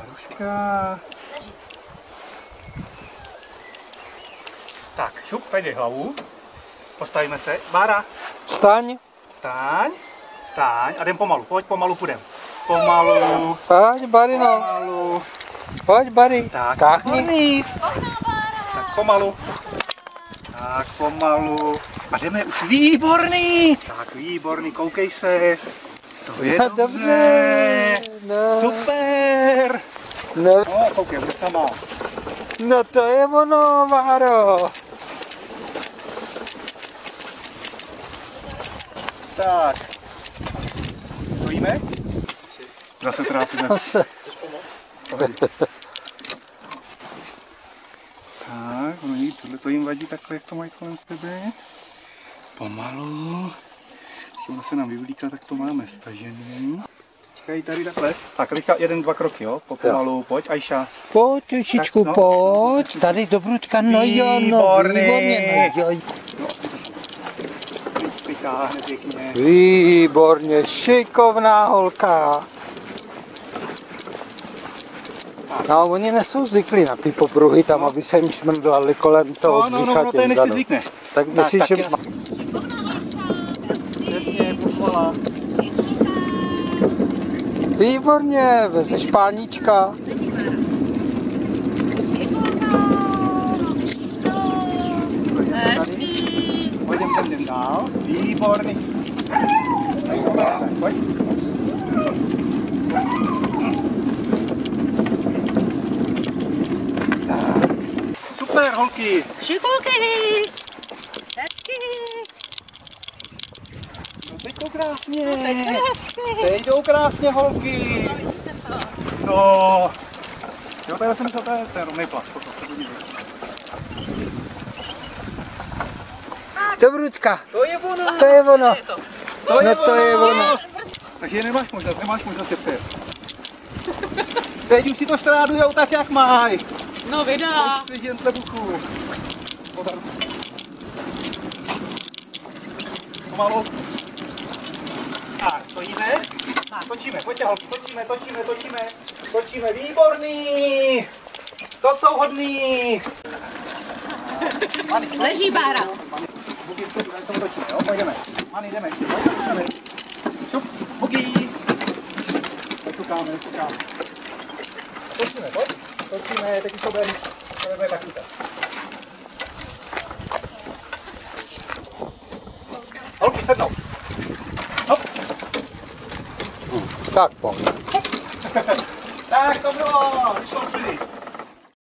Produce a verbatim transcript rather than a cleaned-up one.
Báruška. Tak, šup, tady dej hlavu. Postavíme se. Bára. Vstaň. Vstaň. Vstaň. A jdem pomalu. Pojď, pomalu půjdem. Pomalu. Pojď, Barino. Pomalu. Pojď, Bary. Tak, táhni. Tak pomalu. Tak pomalu. A jdeme už. Výborný. Tak výborný, koukej se. To je No, dobře. dobře. No. Super. No. No, koukej, bude sama. No to je ono, Váro. Tak. Stojíme? Zase trápíme. Tak, ono jí, tohle to jim vadí takhle, jak to mají kolem sebe. Pomalu. Když ono se nám vyvlíkla, tak to máme stažený. Čekají tady takhle. Tak, teďka jeden, dva kroky, jo? Pomalu, pojď, Ajša. Pojď, Ježičku, Tak, no, pojď. Tady do Brudka, no jo, no, Výborný. výborně, no jo. No, to se vytáhne pěkně. Výborně, šikovná holka. No, oni nesou zvyklí na ty popruhy tam, no. Aby se jim šmrdlali kolem toho no, no, břicha no, no, to je, než si zvykne. Tak myslíš, tak, že... Tak, přesně, pochvala. Výborně, vezeš pánička. Hezký. Pojďem, pojďem dál. Výborný. Tady jsou takhle, pojď. Tak. Super, holky. Šikulky. Hezký. No teď jdou krásně. No, teď krásně. Teď jdou krásně, holky. No. Jo, tady jsem myslel, to je ten rovný plast. Do Brudka. To je ono. To je ono. To je No to je ono. Takže nemáš možnost, nemáš možnost je přijet. Teď už si to strádujou tak, jak mají. No vydá. Teď jen slebuchu. Pomalu. Tak, stojíme. Točíme, pojďte holky, točíme, točíme, točíme. Točíme, výborný. To jsou hodný. Leží Bára. Bugy, tady se mu točíme, jo, pojdeme. Mani, jdeme, jdeme. Šup, bugy. Necukáme, necukáme. Točíme, pojď. Točíme, teď to bude, to bude tak lítat. Holky, sednou. Hop. Tak pojď. Tak to bylo, vyšlo